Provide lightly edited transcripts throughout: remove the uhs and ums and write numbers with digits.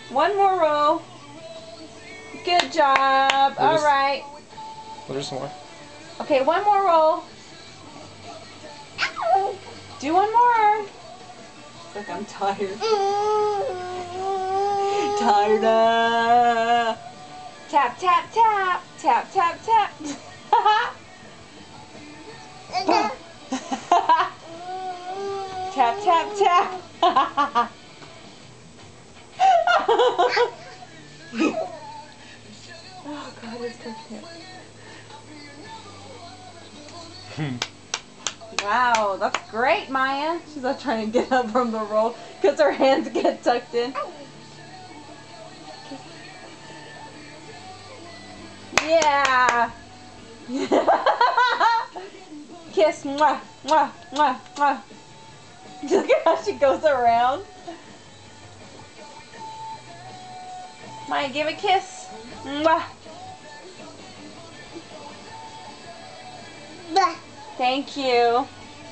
One more roll. Good job. All right. There's more. Okay, one more roll. Do one more. It's like I'm tired. Tired. Tap, tap, tap. Tap, tap, tap. Tap, tap, tap. Oh God, it's so cute. Wow, that's great, Maya. She's not trying to get up from the roll because her hands get tucked in. Yeah. Kiss, mwah, mwah, mwah, mwah. Look at how she goes around. Maya, give a kiss. Mwah. Thank you.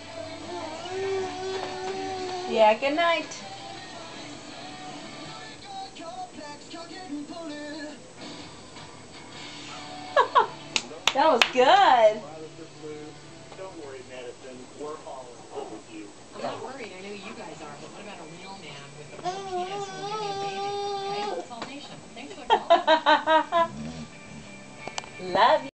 Yeah, good night. That was good. Don't worry, Madison. We're all in love with you. I'm not worried. I know you guys are, but what about a real man with a real penis who will give me a baby? Okay? It's all nation. Thanks for calling. Love you.